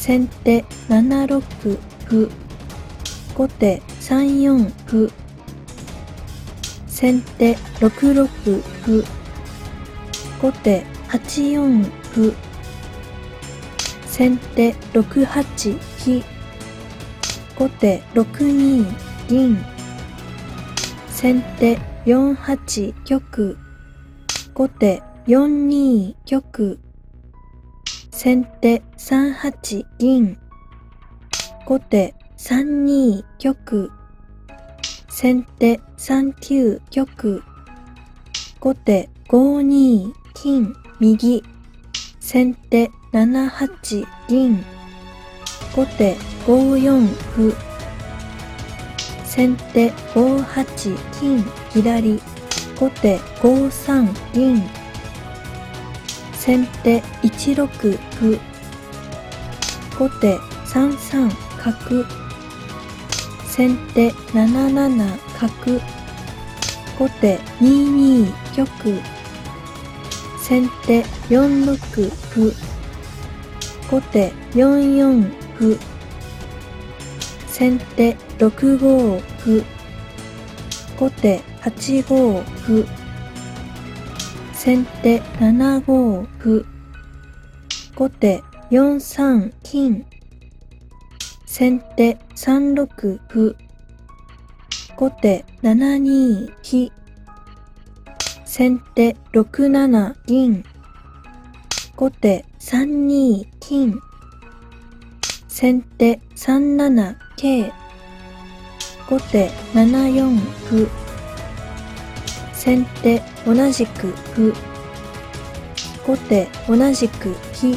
先手7六歩、後手3四歩、先手6六歩、後手8四歩、先手6八飛、後手6二銀、先手4八玉、後手4二玉、先手3八銀、後手3二玉、先手3九玉、後手5二金右、先手7八銀、後手5四歩、先手5八金左、後手5三銀、先手1六歩、後手3三角、先手7七角、後手2二玉、先手4六歩、後手4四歩、先手6五歩、後手8五歩、先手7五歩、後手4三金、先手3六歩、後手7二飛、先手6七銀、後手3二金、先手3七桂、後手7四歩、先手同じく歩、後手同じく飛、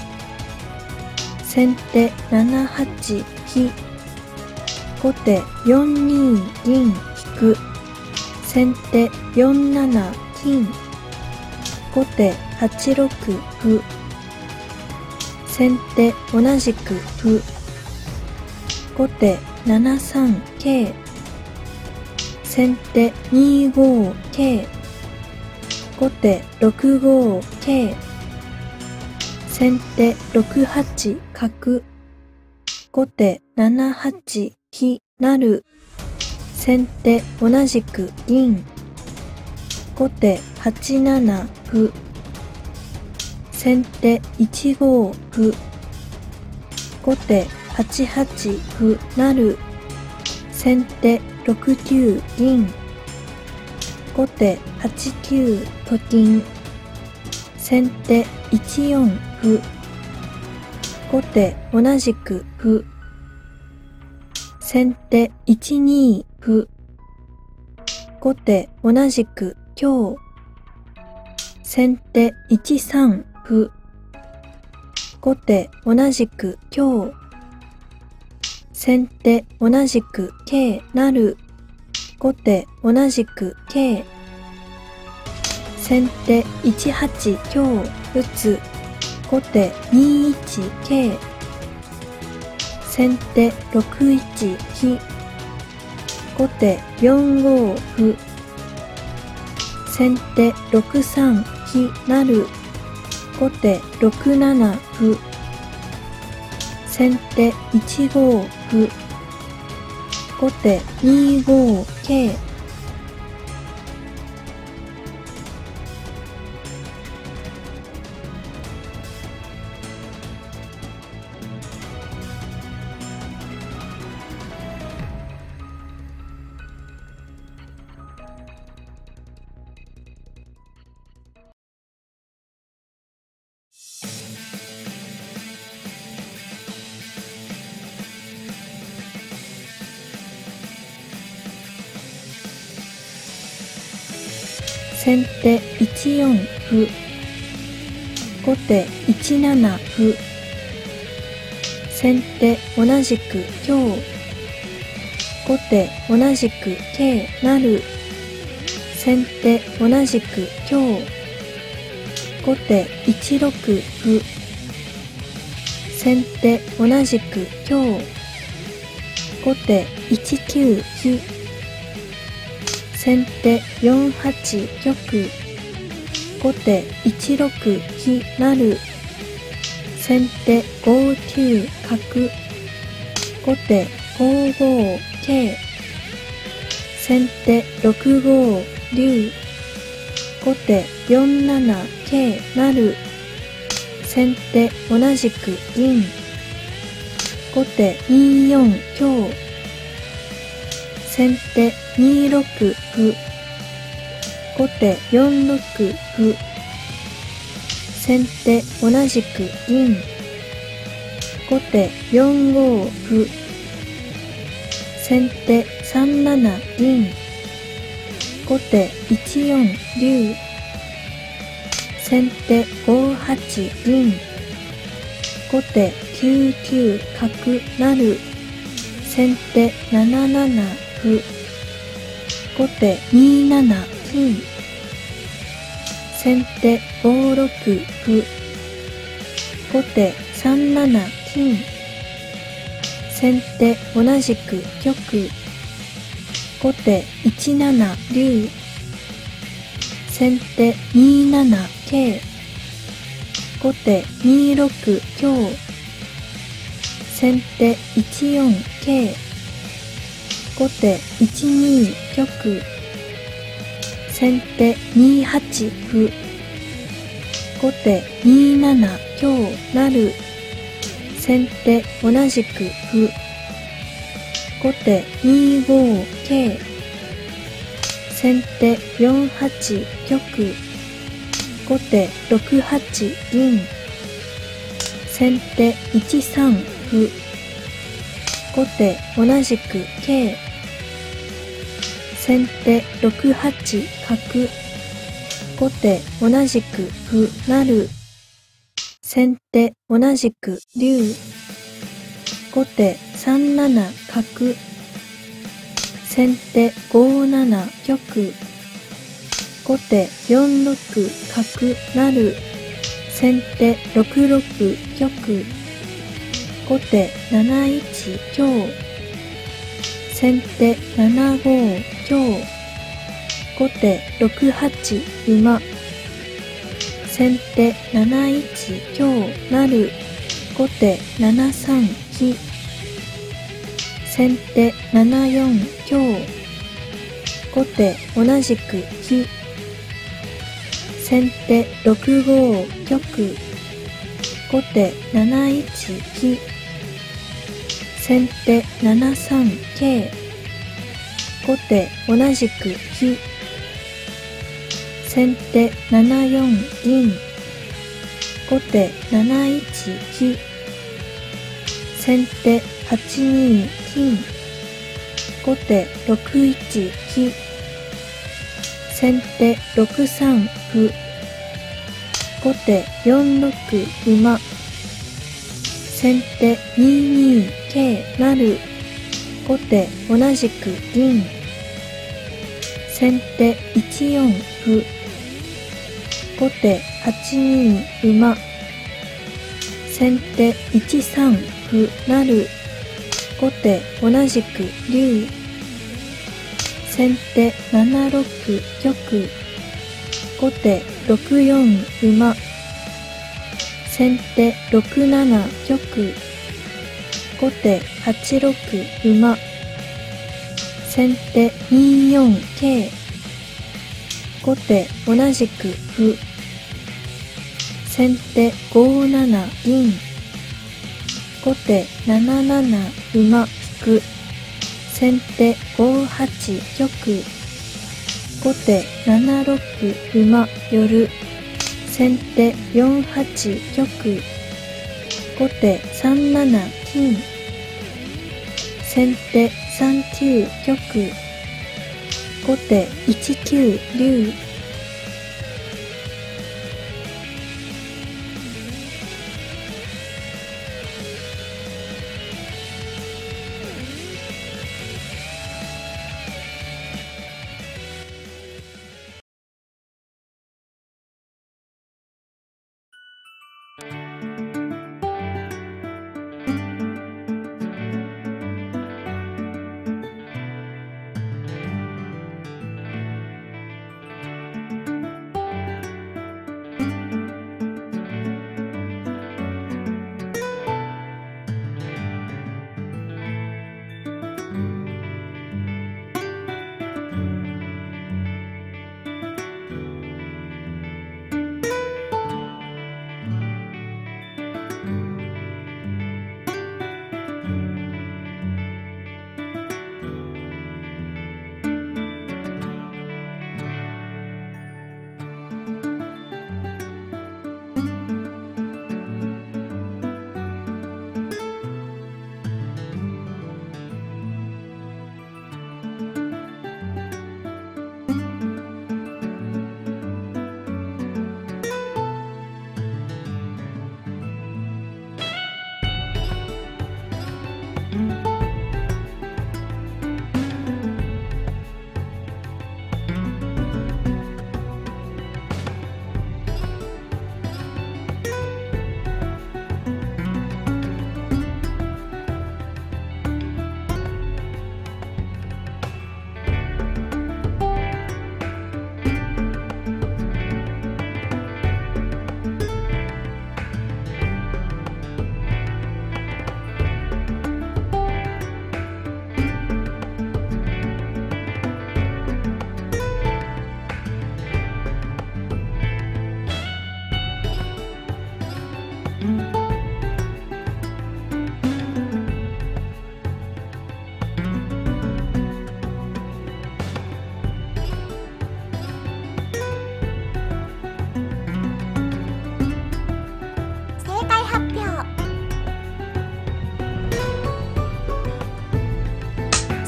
先手7八飛、後手4二銀引く、先手4七金、後手8六歩、先手同じく歩、後手7三桂、先手2五桂、後手6五桂、先手6八角、後手7八飛成、先手同じく銀、後手8七歩、先手1五歩、後手8八歩成、先手6九銀、後手8九と金、先手1四歩、後手同じく歩、先手1二歩、後手同じく香、先手1三歩、後手同じく香、先手同じく桂成、後手同じく桂、先手1八香打つ、後手2一桂、先手6一飛、後手4五歩、先手6三飛成、後手6七歩、先手1五歩、後手2五桂、先手1四歩、後手1七歩、先手同じく香、後手同じく桂成、先手同じく香、後手1六歩、先手同じく香、後手1九飛、先手4八玉、後手1六飛成、 先手5九角、後手5五桂、先手6五竜、後手4七桂成、先手同じく銀、後手2四香、先手2六歩、後手4六歩、先手同じく銀、後手4五歩、先手3七銀、後手1四竜、先手5八銀、後手9九角成、先手7七歩、後手2七金、先手5六歩、後手3七金、先手同じく玉、後手1七竜、先手2七桂、後手2六香、先手1四桂、後手1二玉、先手2八歩、後手2七香成、先手同じく歩、後手2五桂、先手4八玉、後手6八銀、先手1三歩、後手同じく桂、先手6八角、後手同じく歩成、先手同じく竜、後手3七角、先手5七玉、後手4六角成、先手6六玉、後手7一香、先手7五香、後手6八馬、先手7一香成、後手7三飛、先手7四香、後手同じく飛、先手6五玉、後手7一飛、先手7三桂、後手同じく飛、先手7四銀、後手7一飛、先手8二金、後手6一飛、先手6三歩、後手4六馬、先手2二桂成、後手同じく銀、先手1四歩、後手8二馬、先手1三歩成、後手同じく竜、先手7六玉、後手6四馬、先手6七玉、後手8六馬、先手2四桂、後手同じく歩、先手5七銀、後手7七馬引く、先手5八玉、後手7六馬寄る、先手4八玉、後手3七金、先手3九玉、後手1九竜、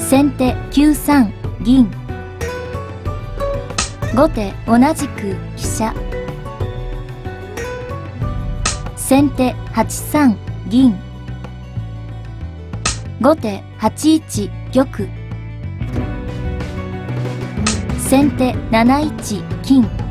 先手9三銀。後手同じく飛車。先手8三銀。後手8一玉。先手7一金。